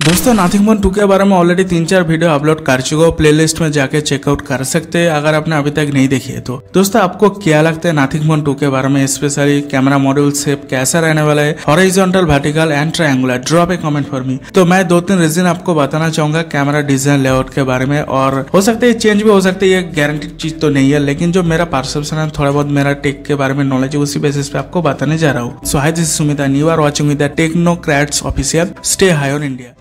दोस्तों nothing Phone 2 के बारे में ऑलरेडी 3-4 वीडियो अपलोड कर चुका हूँ, प्लेलिस्ट में जाके चेकआउट कर सकते हैं अगर आपने अभी तक नहीं देखी है तो। दोस्तों आपको क्या लगता है नथिंग फोन 2 के बारे में, स्पेशली कैमरा मॉड्यूल शेप कैसा रहने वाला है, horizontal, vertical and triangular? Drop a comment for me. तो मैं 2-3 रीजन आपको बताना चाहूंगा कैमरा डिजाइन लेआउट के बारे में, और हो सकता है चेंज भी हो सकता है, ये गारंटीड चीज तो नहीं है, लेकिन जो मेरा परसेप्शन है, थोड़ा बहुत मेरा टेक के बारे में नॉलेज है, उसी बेसिस पे आपको बताने जा रहा हूँ। So hi, this is Sumit and you are watching with the technocrats official. Stay high on India.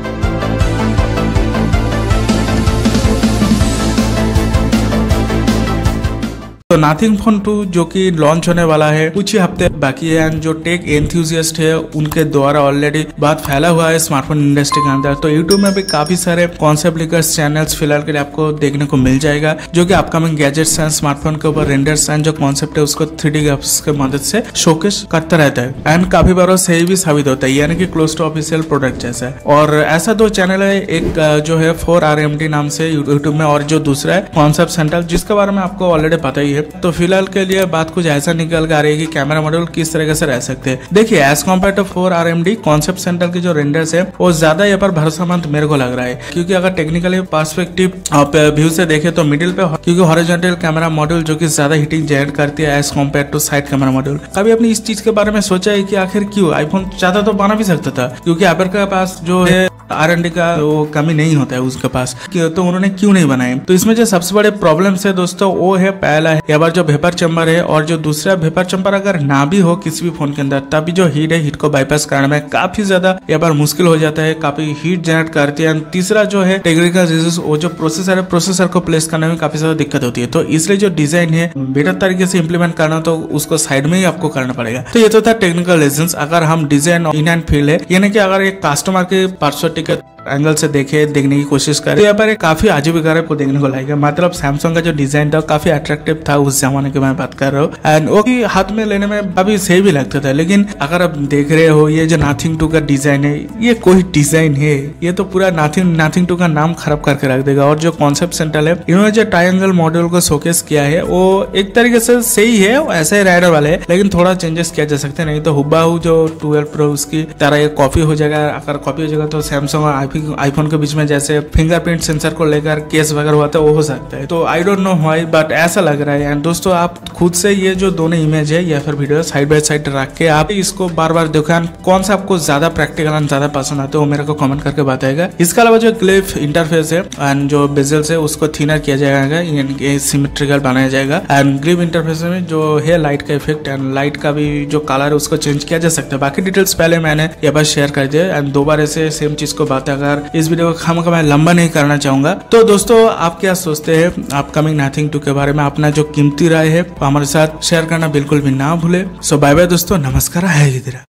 तो नथिंग फोन 2 जो कि लॉन्च होने वाला है, कुछ ही हफ्ते बाकी है, एंड जो टेक एंथुसियास्ट है उनके द्वारा ऑलरेडी बात फैला हुआ है स्मार्टफोन इंडस्ट्री के अंदर। तो यूट्यूब में भी काफी सारे कॉन्सेप्ट लीकर्स चैनल्स फिलहाल के लिए आपको देखने को मिल जाएगा, जो कि अपकमिंग गैजेट्स एंड स्मार्टफोन के ऊपर रेंडर्स एंड जो कॉन्सेप्ट है उसको 3D ग्राफिक्स की मदद से शोकेस करता रहता है, एंड काफी बार सही भी साबित होता है, यानी कि क्लोज टू ऑफिशियल प्रोडक्ट जैसा है। और ऐसा 2 चैनल है, एक जो है 4RMD नाम से यूट्यूब में, और जो दूसरा है कॉन्सेप्ट सेंटर, जिसके बारे में आपको ऑलरेडी पता ही है। तो फिलहाल के लिए बात कुछ ऐसा निकल कर आ रही है कि कैमरा मॉड्यूल किस तरीके से रह सकते हैं। देखिए, as compared to 4RMD concept centre के जो रेंडर्स है वो ज्यादा यहाँ पर भरोसेमंद मेरे को लग रहा है, क्योंकि अगर टेक्निकली पर्सपेक्टिव व्यू से देखे तो मिडिल पे, क्योंकि हॉरिजॉन्टल कैमरा मॉड्यूल जो कि ज्यादा हीटिंग जनरेट करती है as compared to side camera module. कभी अपनी इस चीज के बारे में सोचा है कि आखिर क्यों? आईफोन चाहता तो बना भी सकता था, क्योंकि एप्पल के पास जो है R&D का वो कमी नहीं होता है उसके पास, तो उन्होंने क्यों नहीं बनाए? तो इसमें जो सबसे बड़े प्रॉब्लम है दोस्तों, वो है पहला है यहाँ पर जो वेपर चैम्बर है, और जो दूसरा वेपर चैम्बर अगर ना भी हो किसी भी फोन के अंदर, तभी जो हीट है, हीट को बाईपास करने में काफी ज्यादा यहाँ पर मुश्किल हो जाता है, काफी हीट जनरेट करती है। तीसरा जो है टेक्निकल रीजंस, वो जो प्रोसेसर है, प्रोसेसर को प्लेस करने में काफी ज्यादा दिक्कत होती है। तो इसलिए जो डिजाइन है बेटर तरीके से इंप्लीमेंट करना, तो उसको साइड में ही आपको करना पड़ेगा। तो ये तो था टेक्निकल रीजंस। अगर हम डिजाइन इन एंड फील है, यानी कि अगर एक कस्टमर के पर्सपेक्टिव के एंगल से देखने की कोशिश करें, तो यहाँ पर काफी अजीब गरीब को देखने को लगेगा। मतलब सैमसंग का जो डिजाइन था काफी अट्रैक्टिव था उस जमाने की मैं बात कर रहा हूँ, एंड वो भी हाथ में लेने में काफी सही भी लगता था। लेकिन अगर आप देख रहे हो ये जो नथिंग 2 का डिजाइन है, ये कोई डिजाइन है? ये तो पूरा नथिंग 2 का नाम खराब करके रख देगा। और जो कॉन्सेप्ट सेंटर है, इन्होंने जो ट्रायंगल मॉड्यूल को शोकेस किया है, वो एक तरीके से सही है, ऐसे ही राइडर वाले है, लेकिन थोड़ा चेंजेस किया जा सकते हैं, नहीं तो हुबहू जो 12 प्रो उसकी तरह ये कॉपी हो जाएगा। अगर कॉपी हो जाएगा तो सैमसंग और आईफोन के बीच में जैसे फिंगरप्रिंट सेंसर को लेकर केस वगैरह हुआ था, वो हो सकता है। तो I don't know why, but ऐसा लग रहा है। एंड दोस्तों आप खुद से ये जो दोनों इमेज है या फिर वीडियो साइड बाय साइड रख के आप इसको बार बार दिखाएं, कौन सा आपको ज्यादा प्रैक्टिकल एंड ज्यादा पसंद आता है वो मेरे को कमेंट करके बताएगा। इसके अलावा जो ग्लिफ इंटरफेस है एंड जो बेजल्स है उसको थिनर किया जाएगा, यानी सिमेट्रिकल बनाया जाएगा। एंड ग्लिफ इंटरफेस में जो है लाइट का इफेक्ट एंड लाइट का भी जो कलर है उसको चेंज किया जा सकता है। बाकी डिटेल्स पहले मैंने यहाँ पर शेयर कर दिया, एंड दोबारा से सेम चीज को बात अगर इस वीडियो को खामखा मैं लंबा नहीं करना चाहूंगा। तो दोस्तों आप क्या सोचते हैं अपकमिंग नथिंग 2 के बारे में? अपना जो कीमती राय है हमारे साथ शेयर करना बिल्कुल भी ना भूले। सो बाय बाय दोस्तों, नमस्कार, है।